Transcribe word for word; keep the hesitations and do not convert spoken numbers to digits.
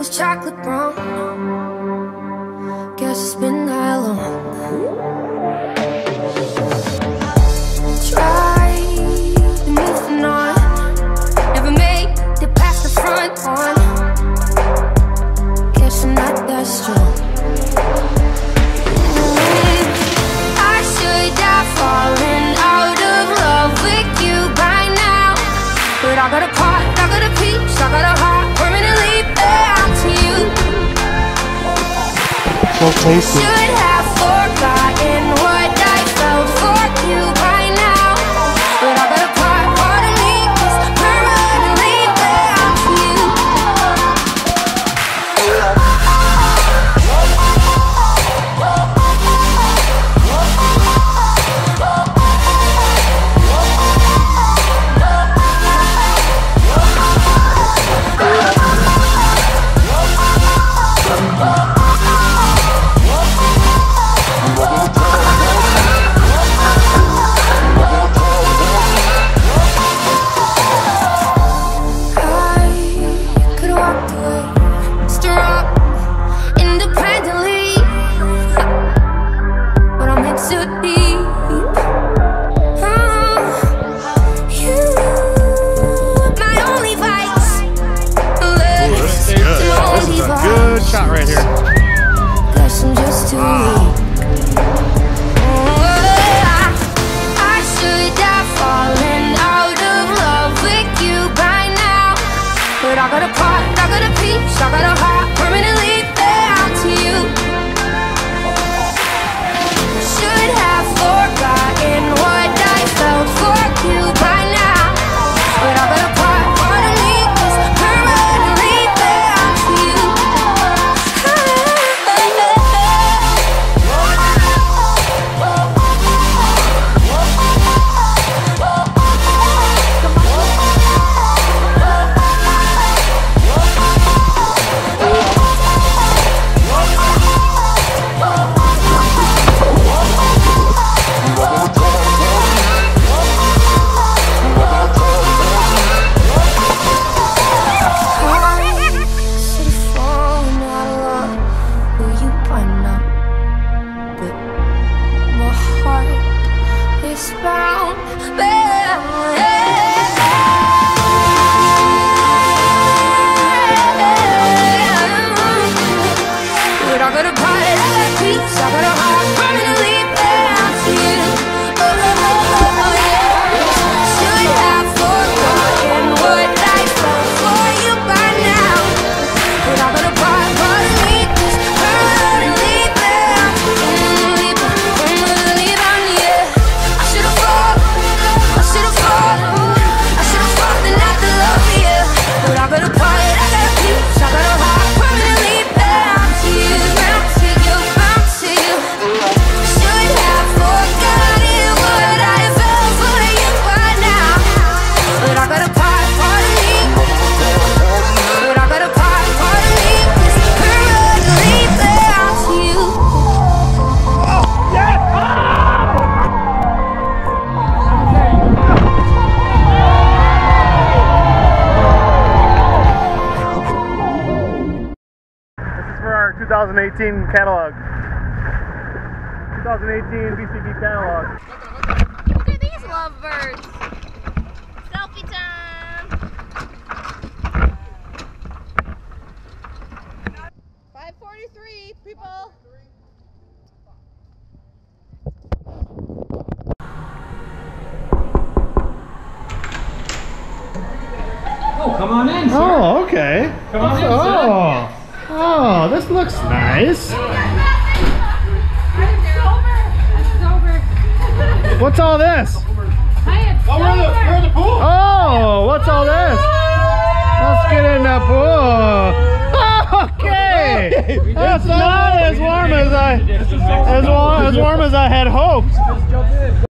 was chocolate brown. Guess it's been that long. Tried moving on, never made it past the front one. Guess I'm not that strong. I should have fallen out of love with you by now, but I got a part, I got a piece, I got a heart permanently bound to you. So tasty. Should have forgotten what I felt for you by now, but I got a part, part of me is permanently bound to you. Shot right here. Guess I'm just too weak. I should have fallen out of love with you by now, but I got a part, I got a piece, I got a heart permanently bound to you. Should have forgotten what I felt for you by now, but I got a part, part of me is permanently bound to you. twenty eighteen catalog. twenty eighteen B C B catalog. Look at these lovebirds. Selfie time. five forty-three, people. Oh, come on in, sir. Oh, okay. Come on in, oh. Oh, this looks nice. What's all this? Oh, we're in the, we're in the pool. Oh, what's all this? Let's get in the pool. Okay. That's not as warm as I as warm as warm as I had hoped.